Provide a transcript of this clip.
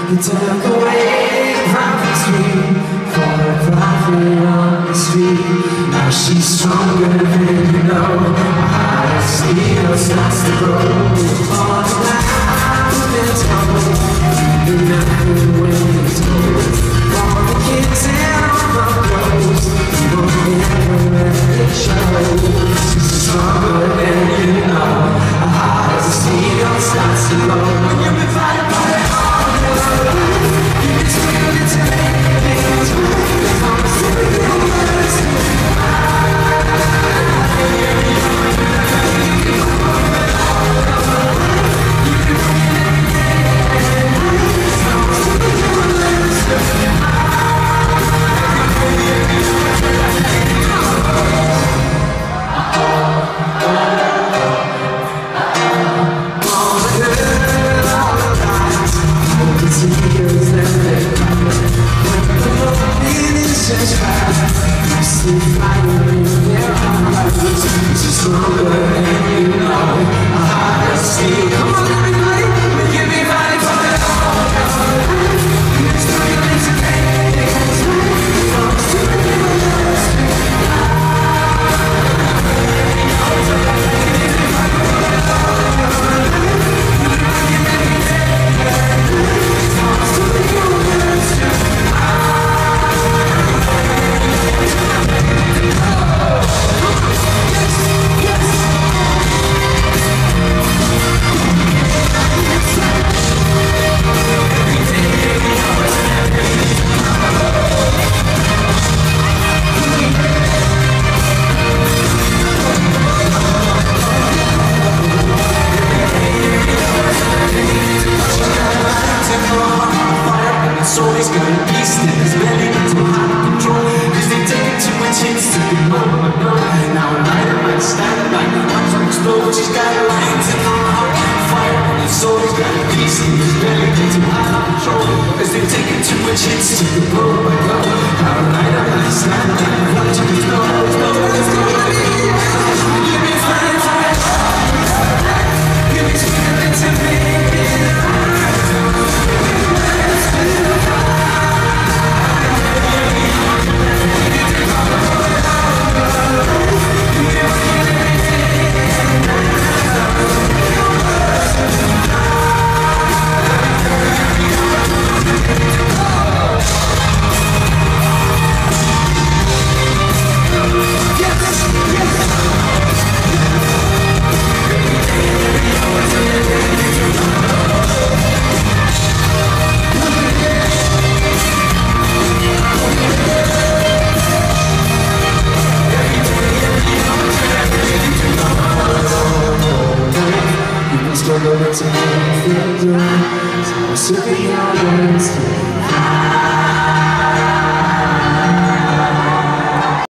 You took away profits for a profit on the street. Now she's stronger than you know. Her heart of steel starts to grow. All the lies been told, you're nothing when it's cold. All the kids and all the clothes, you won't ever let it show. She's stronger than you know. Her heart of steel starts to grow. When you've been fighting for it all your life, you can scream it to me. It's right, I'm still yours. It's a feel good, so I'm sick of your words.